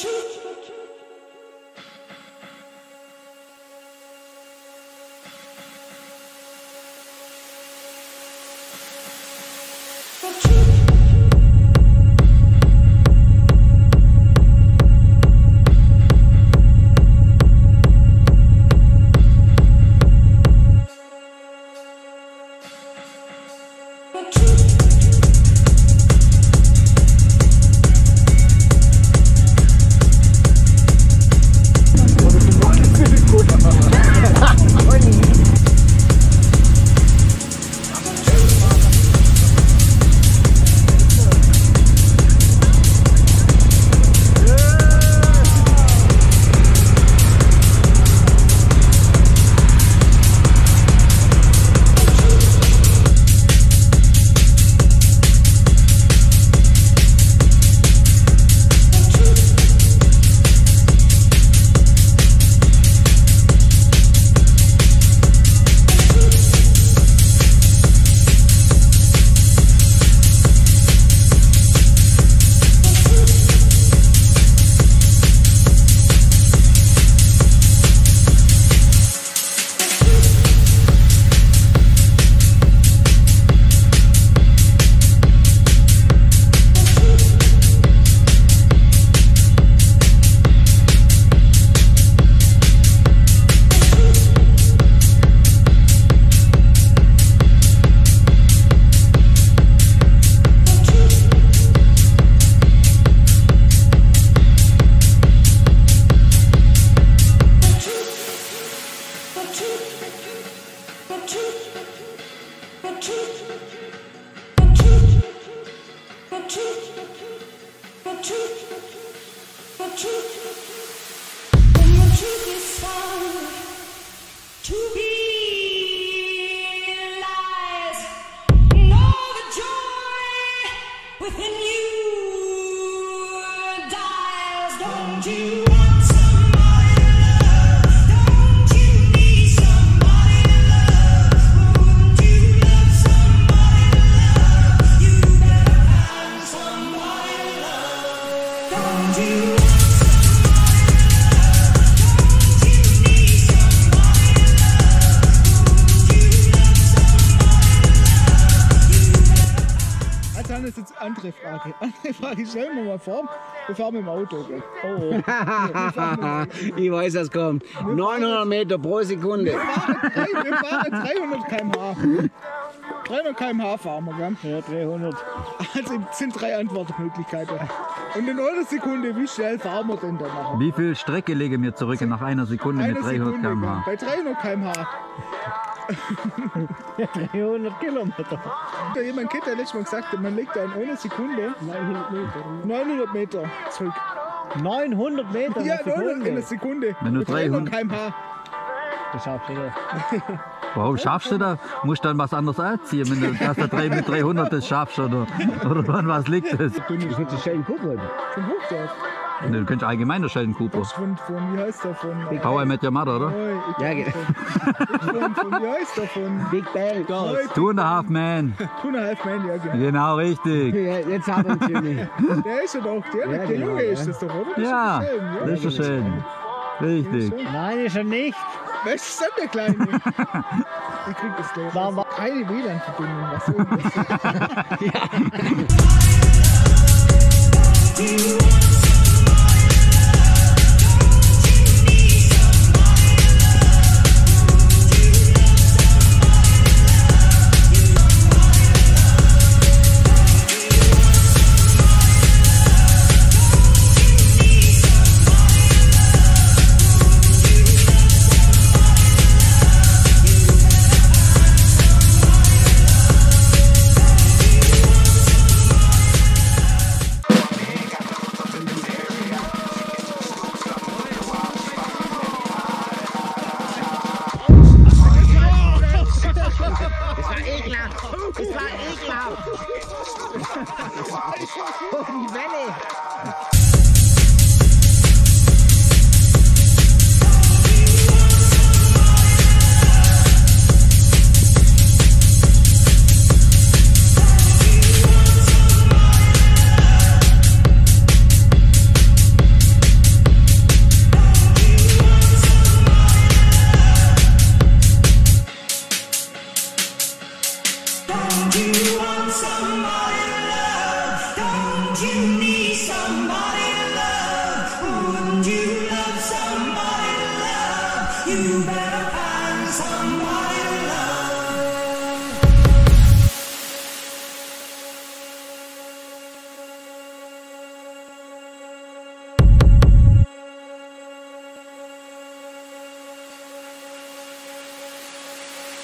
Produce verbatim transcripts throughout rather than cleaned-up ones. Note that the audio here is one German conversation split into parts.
Andere Frage. Andere Frage stellen wir mal vor. Wir fahren mit dem Auto. Okay? Oh, oh. Ja, ich weiß, was kommt. neunhundert Meter pro Sekunde. Wir fahren, wir fahren dreihundert Kilometer pro Stunde. dreihundert Kilometer pro Stunde fahren wir, gell? Ja, dreihundert. Also es sind drei Antwortmöglichkeiten. Und in einer Sekunde, wie schnell fahren wir denn danach? Wie viel Strecke legen wir zurück nach einer Sekunde Eine mit dreihundert Sekunde, Kilometer pro Stunde? bei dreihundert Kilometer pro Stunde. Ja, dreihundert Kilometer. Da jemand kennt, der letztes Mal gesagt hat, man legt da in einer Sekunde neunhundert Meter. neunhundert Meter zurück. neunhundert Meter? Ja, neunhundert in einer Sekunde. Wenn du dreihundert Kilometer pro Stunde. Das schaffst du doch. Warum schaffst du das? Musst du dann was anderes anziehen, wenn du das da drei mit dreihundert das schaffst, oder, oder an was liegt das? Ich würde den Sheldon Cooper. Von Hochdorf. Nee, du kennst allgemein der Sheldon Cooper. Von, von, wie heißt der? Von äh, How I Met Your Mother, oder? Oi, ich Ja, glaub, von, von, von, wie heißt der? Von Big Bang. Oi, Two and a Half Man. Two and a Half Man, ja genau. Genau, richtig. Ja, jetzt haben wir uns Jimmy. Der ist ja doch, der, Ja, der genau, Junge ja. ist das doch, oder? Das Ja, ist der Schelm, ja. das ist der Sheldon. Richtig. Nein, ist er nicht. Was ist denn der Kleine? Ich krieg das gleich. Warum war- Keine W L A N-Verbindung, was irgendwas.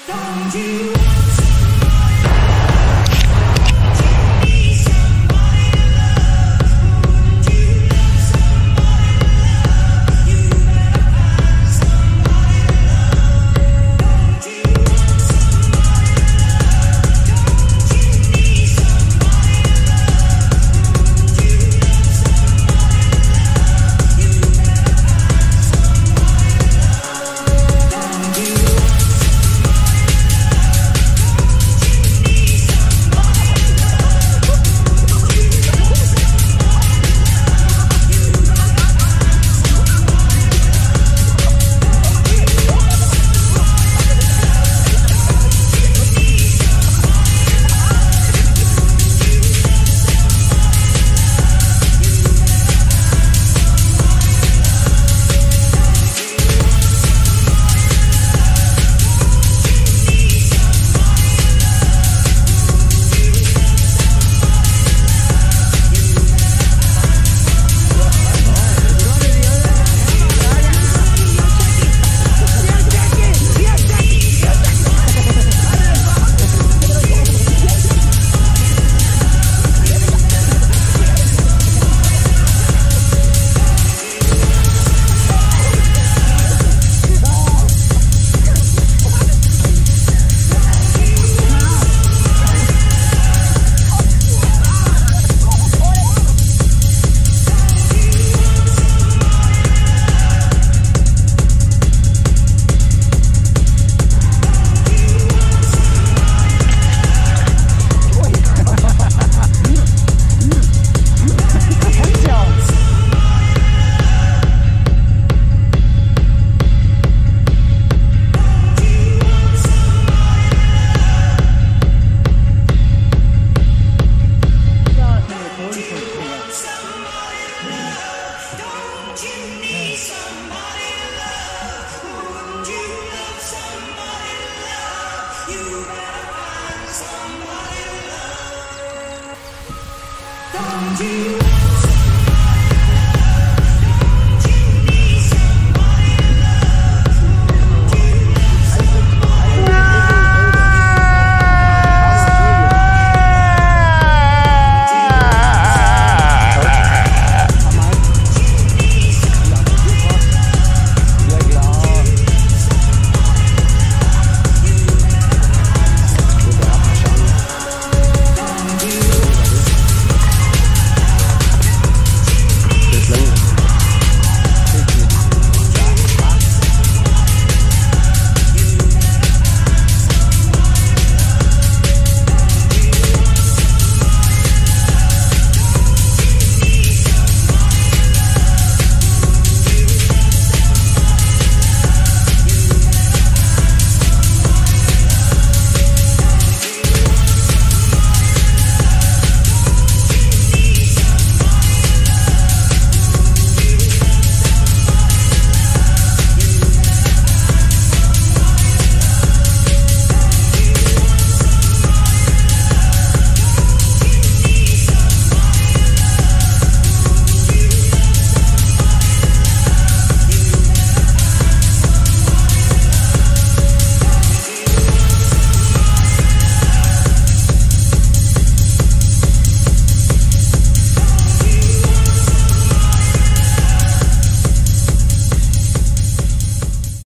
Don't you